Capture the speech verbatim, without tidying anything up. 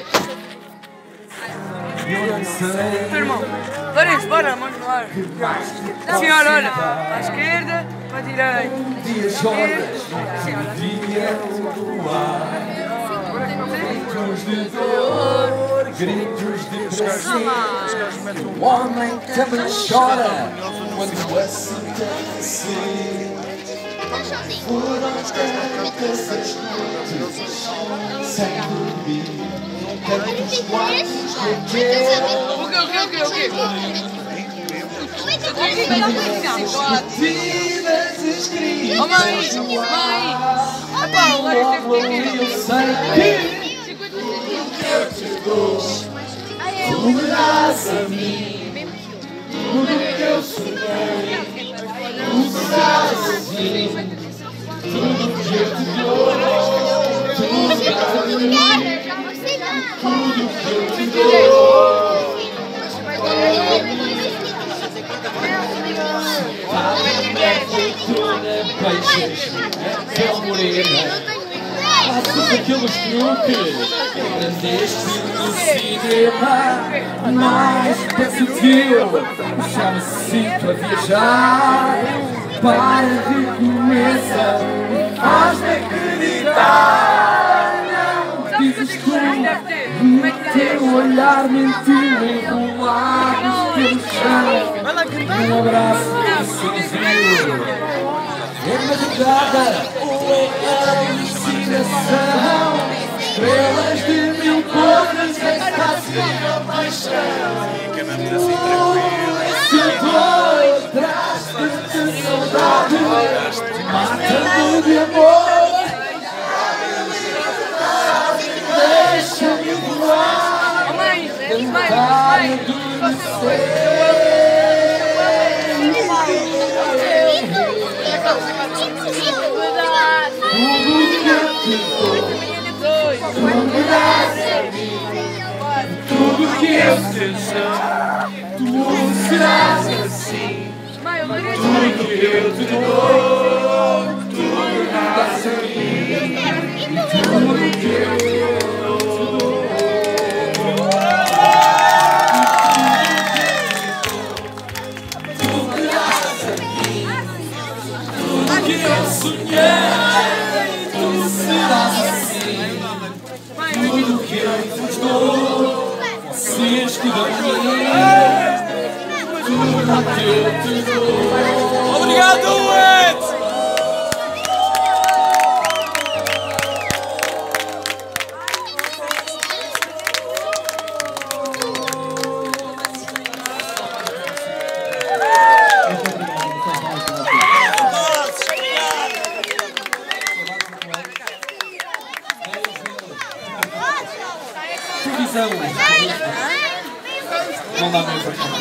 Irmão, para isso, bora, mãos no ar. Senhora, olha, para a esquerda, para a direita. Esquerda, senhora. Gritos de dor, gritos de prazer. O homem também chora quando a sentença. Foram tantas as noites sem dormir. Tantos quartos de guerra. O quê, o quê, o quê, o quê? Discutidas escritas. Oh, mãe, mãe. Epá, agora isto é pequeno. Eu sei que eu te dou. Tu me dás a mim tudo que eu sonhei. Tu me dás a mim tudo que eu te dou. Tu me dás a mim tudo que eu te dou. Beijas-me a pele morena. Faço aqueles truques que aprendeste no cinema. Mas penso que eu já me sinto a viajar. Para recomeça, faz-me acreditar. Não dizes tu, teu olhar mentiu enrolados pelo chão. Um abraço sozinho. É madrugada ou é alucinação? Estrelas de mil cores, extase ou paixão. Esse dor traz-te de saudade, mata-me de amor. Deixa-me voar, tentar adormecer. Tudo que eu desejar, tu serás assim. Tudo que eu te dou, tu me dás a mim. Tudo que eu te dou, tu me dás a mim. Tudo que eu sonhei, tu serás assim. Tudo que eu te dou, se escuta mim. Tudo que eu te dou. Obrigado, Ed! Não dá mesmo.